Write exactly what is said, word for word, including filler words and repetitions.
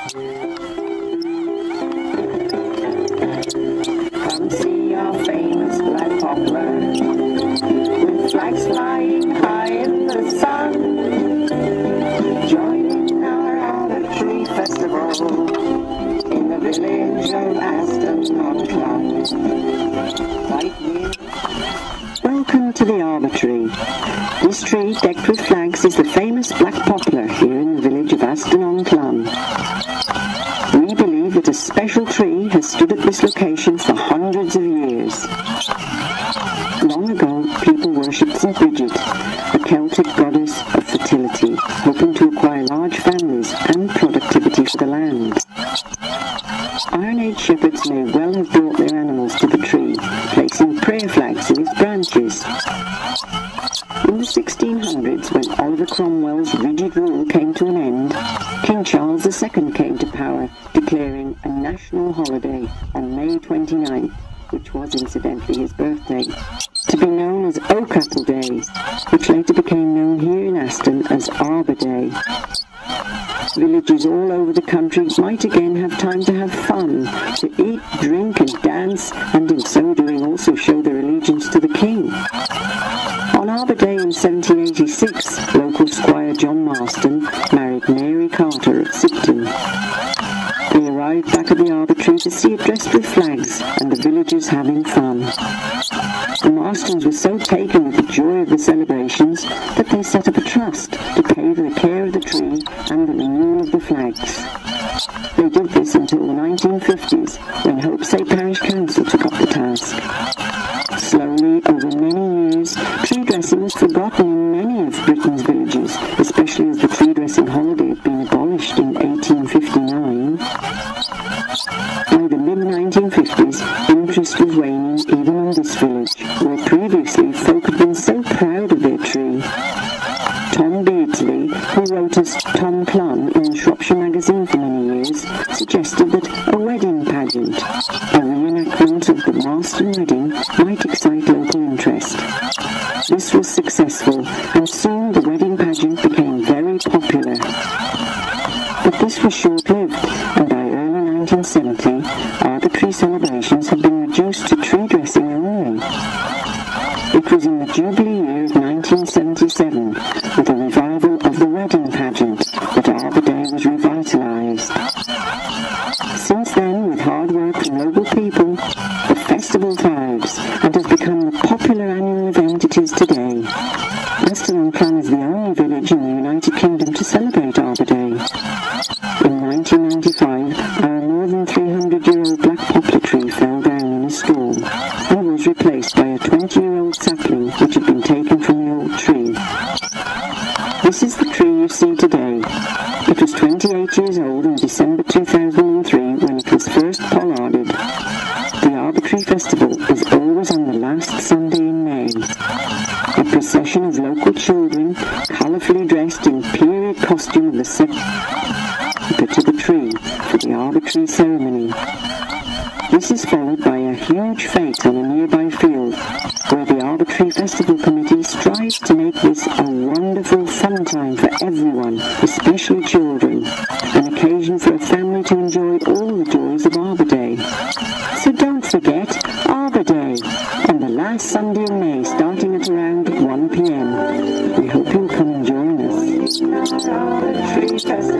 Come see our famous black poplar, with flags flying high in the sun. Join in our Arbor Tree Festival in the village of Aston-on-Clun. Right here. Welcome to the Arbor Tree. This tree, decked with flags, is the famous black poplar here in the village of Aston-on-Clun. We believe that a special tree has stood at this location for hundreds of years. Long ago, people worshipped Saint Bridget, a Celtic goddess of fertility, hoping to acquire large families and productivity for the land. Iron Age shepherds may well have brought their animals to the tree, placing prayer flags in its branches. In the sixteen hundreds, when Oliver Cromwell's rigid rule came to an end, King Charles the Second came to power, declaring a national holiday on May twenty-ninth, which was incidentally his birthday, to be known as Oak Apple Day, which later became known here in Aston as Arbor Day. Villages all over the country might again have time to have fun, to eat, drink and dance, and in so doing also show their allegiance to the king. On Arbor Day in seventeen eighty-six, local squire John Marston married Mary Carter of Sipton. They arrived back at the Arbor Tree to see it dressed with flags and the villagers having fun. The Marstons were so taken with the joy of the celebrations that they set up a trust to pay for the care of the tree and the renewal of the flags. They did this until the nineteen fifties, when Hopesay Parish Council took up the task. Slowly, over many years, tree dressing was forgotten in many of Britain's villages, especially as the tree dressing holiday had been abolished in eighteen fifty-nine. By the mid nineteen fifties, interest was waning even in this village, where previously folk had been so proud of their tree. Tom Beardsley, who wrote as Tom Clun in the Shropshire magazine for many years, suggested that a wedding pageant, a reenactment of the Marston wedding, might excite local interest. This was successful, and soon the wedding pageant became very popular. But this was short-lived, and by early nineteen seventy, Arbor Tree celebrations had been reduced to tree dressing only. It was in the Jubilee year of nineteen seventy-seven, with a revival of the wedding pageant, that Arbor Day was revitalised. Since then, with hard work from local people, the festival thrives and has become the popular annual event it is today. Aston-on-Clun is the only village in the United Kingdom to celebrate Arbor Day. In nineteen ninety-five, our more than three hundred year old black poplar tree fell down in a storm and was replaced by a twenty year old sapling which had been taken from the old tree. This is the tree you see today. It was twenty-eight years old in December two thousand three when it was first pollarded. The Arbor Tree Festival is always on the last Sunday in May. A procession of local children, colourfully dressed in period costume of the second to the tree for the Arbor Tree ceremony. This is followed by a huge fete on a nearby field, where the Arbor Tree Festival Committee strives to make this a wonderful fun time for everyone, especially children, an occasion for a family to enjoy all the joys of Arbor Day. So don't forget Arbor Day, on the last Sunday in May, starting at around one p m. We hope you'll come and join us.